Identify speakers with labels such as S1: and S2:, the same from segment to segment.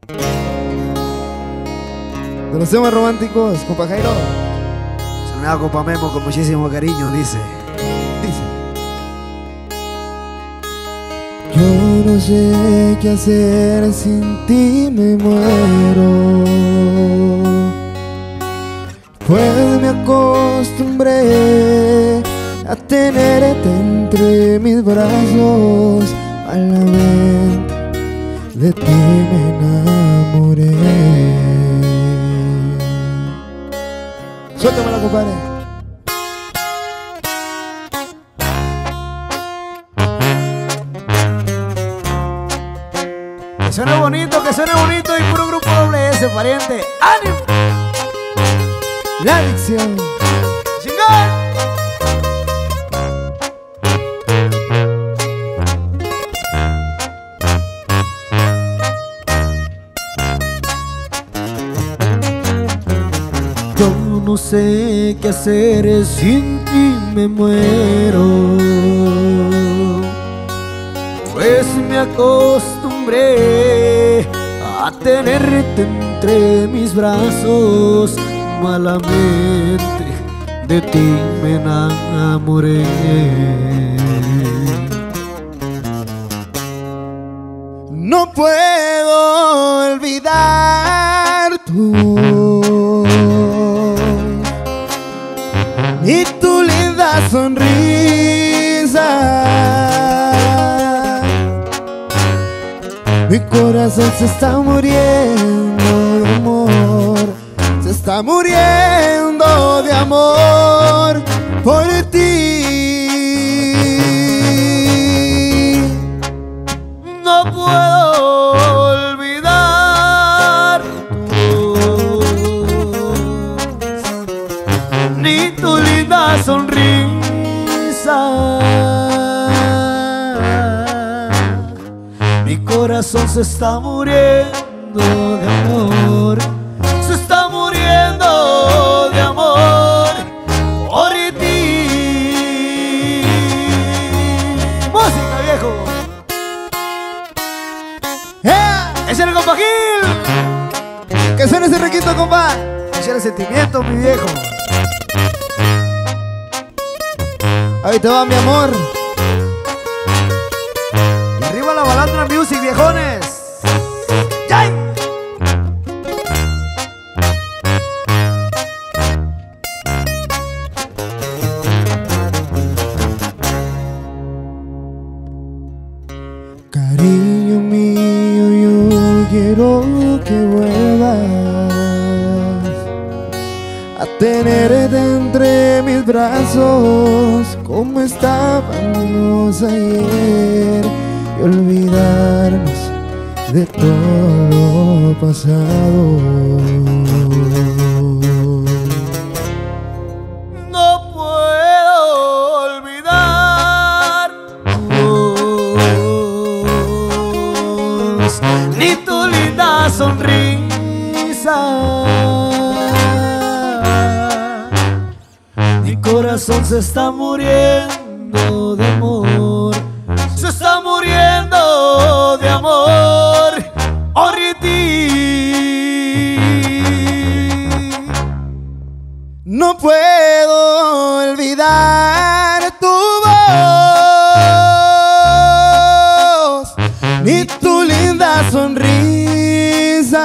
S1: De los temas románticos, compa Jairo.
S2: Sonaba compa Memo con muchísimo cariño, dice.
S1: Yo no sé qué hacer, sin ti me muero. Pues me acostumbré a tenerte entre mis brazos. Malamente de ti me enamoré. Suéltamela, compadre.
S2: Que suene bonito y puro grupo doble S, pariente. ¡Ánimo!
S1: La adicción.
S2: ¡Chingón!
S3: Yo no sé qué hacer, sin ti me muero. Pues me acostumbré a tenerte entre mis brazos. Malamente de ti me enamoré.
S1: No puedo olvidar tu voz ni tu linda sonrisa. Mi corazón se está muriendo de amor, se está muriendo de amor por ti.
S3: No puedo olvidar tu voz, ni tu linda sonrisa. Mi corazón se está muriendo de amor, se está muriendo de amor por ti. Música, viejo.
S2: ¡Ese es el compa Gil!
S1: Que suene ese requito, compa.
S2: Ese es el sentimiento, mi viejo.
S1: Ahí te va, mi amor.
S2: Y arriba la balandra music, viejones. ¡Yay!
S1: Cariño mío, yo quiero que vuelvas a tenerte entre mis brazos como estábamos ayer y olvidarnos de todo lo pasado.
S3: No puedo olvidar tu voz, ni tu linda sonrisa. Mi corazón se está muriendo de amor, se está muriendo de amor por ti.
S1: No puedo olvidar tu voz ni tu linda sonrisa.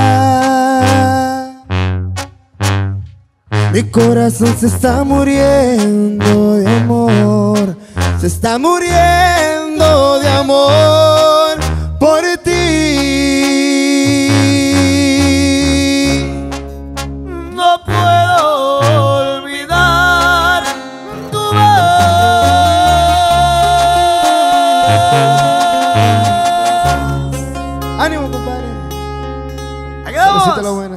S1: Mi corazón se está muriendo de amor, se está muriendo de amor por ti.
S3: No puedo olvidar tu voz.
S1: Ánimo, compadre.
S2: ¡Ahí quedamos!
S1: Felicita la buena.